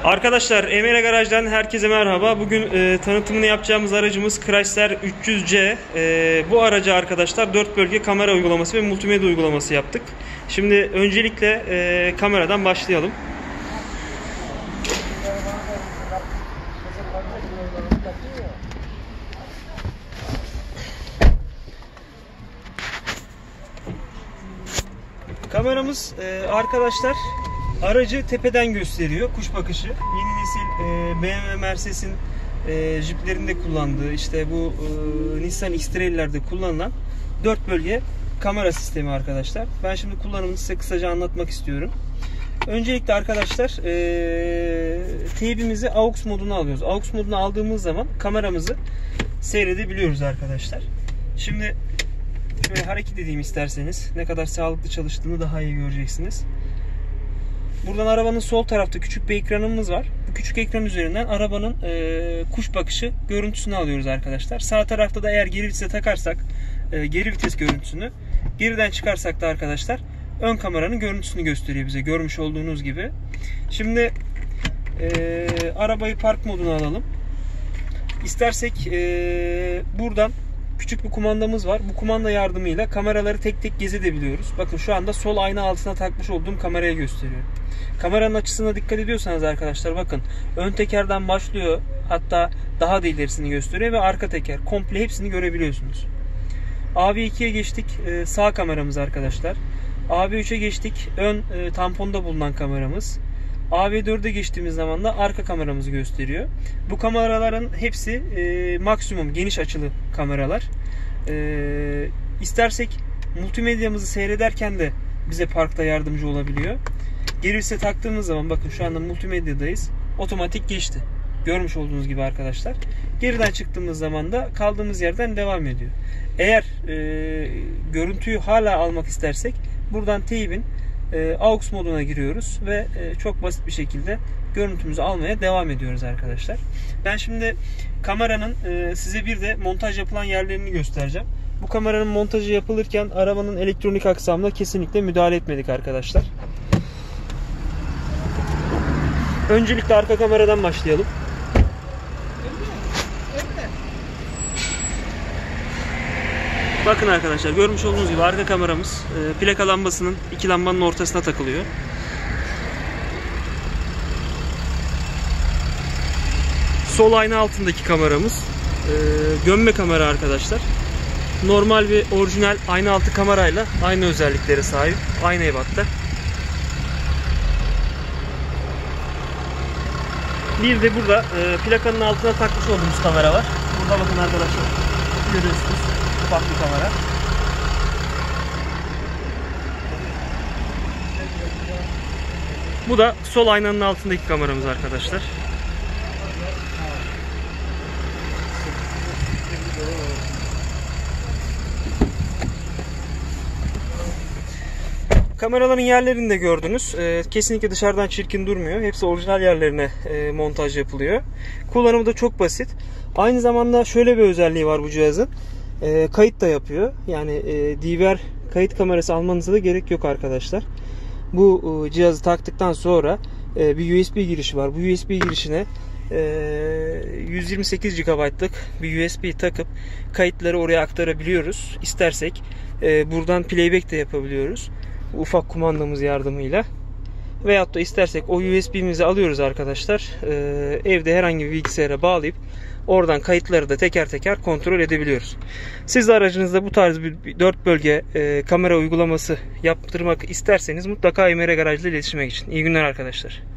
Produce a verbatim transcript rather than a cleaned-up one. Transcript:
Arkadaşlar, Emre Garaj'dan herkese merhaba. Bugün e, tanıtımını yapacağımız aracımız Chrysler üç yüz C. E, bu araca arkadaşlar dört bölge kamera uygulaması ve multimedya uygulaması yaptık. Şimdi öncelikle e, kameradan başlayalım. Kameramız e, arkadaşlar aracı tepeden gösteriyor, kuş bakışı. Yeni nesil e, B M W Mercedes'in e, Jeep'lerinde kullandığı, işte bu e, Nissan X-Trail'lerde kullanılan dört bölge kamera sistemi arkadaşlar. Ben şimdi kullanımını size kısaca anlatmak istiyorum. Öncelikle arkadaşlar e, teybimizi AUX moduna alıyoruz. AUX moduna aldığımız zaman kameramızı seyredebiliyoruz arkadaşlar. Şimdi şöyle hareket edeyim isterseniz. Ne kadar sağlıklı çalıştığını daha iyi göreceksiniz. Buradan arabanın sol tarafta küçük bir ekranımız var. Bu küçük ekran üzerinden arabanın e, kuş bakışı görüntüsünü alıyoruz arkadaşlar. Sağ tarafta da eğer geri vitese takarsak e, geri vites görüntüsünü, geriden çıkarsak da arkadaşlar ön kameranın görüntüsünü gösteriyor bize, görmüş olduğunuz gibi. Şimdi e, arabayı park moduna alalım. İstersek e, buradan küçük bir kumandamız var. Bu kumanda yardımıyla kameraları tek tek gezebiliyoruz. Bakın şu anda sol ayna altına takmış olduğum kameraya gösteriyor. Kameranın açısına dikkat ediyorsanız arkadaşlar bakın ön tekerden başlıyor, hatta daha da ilerisini gösteriyor ve arka teker komple hepsini görebiliyorsunuz. A V iki'ye geçtik, sağ kameramız arkadaşlar. A V üç'e geçtik, ön tamponda bulunan kameramız. A V dört'e geçtiğimiz zaman da arka kameramızı gösteriyor. Bu kameraların hepsi e, maksimum geniş açılı kameralar. E, istersek multimedyamızı seyrederken de bize parkta yardımcı olabiliyor. Geri vitese taktığımız zaman bakın şu anda multimedyadayız. Otomatik geçti. Görmüş olduğunuz gibi arkadaşlar. Geriden çıktığımız zaman da kaldığımız yerden devam ediyor. Eğer e, görüntüyü hala almak istersek buradan teybin e, AUX moduna giriyoruz ve e, çok basit bir şekilde görüntümüzü almaya devam ediyoruz arkadaşlar. Ben şimdi kameranın e, size bir de montaj yapılan yerlerini göstereceğim. Bu kameranın montajı yapılırken arabanın elektronik aksamına kesinlikle müdahale etmedik arkadaşlar. Öncelikle arka kameradan başlayalım. Bakın arkadaşlar, görmüş olduğunuz gibi arka kameramız e, plaka lambasının iki lambanın ortasına takılıyor. Sol ayna altındaki kameramız e, gömme kamera arkadaşlar. Normal bir orijinal ayna altı kamerayla aynı özelliklere sahip. Aynı ebatta. Bir de burada e, plakanın altına takmış olduğumuz kamera var. Burada bakın arkadaşlar, görüyorsunuz, ufak bir kamera. Bu da sol aynanın altındaki kameramız arkadaşlar. Kameraların yerlerini de gördünüz. E, kesinlikle dışarıdan çirkin durmuyor. Hepsi orijinal yerlerine e, montaj yapılıyor. Kullanımı da çok basit. Aynı zamanda şöyle bir özelliği var bu cihazın. E, kayıt da yapıyor. Yani e, D V R kayıt kamerası almanıza da gerek yok arkadaşlar. Bu e, cihazı taktıktan sonra e, bir U S B girişi var. Bu U S B girişine e, yüz yirmi sekiz gigabaytlık bir U S B takıp kayıtları oraya aktarabiliyoruz. İstersek e, buradan playback de yapabiliyoruz. Ufak kumandamız yardımıyla. Veyahut da istersek o U S B'mizi alıyoruz arkadaşlar. Ee, evde herhangi bir bilgisayara bağlayıp oradan kayıtları da teker teker kontrol edebiliyoruz. Siz de aracınızda bu tarz bir dört bölge e, kamera uygulaması yaptırmak isterseniz mutlaka Emre Garaj ile iletişime geçin. İyi günler arkadaşlar.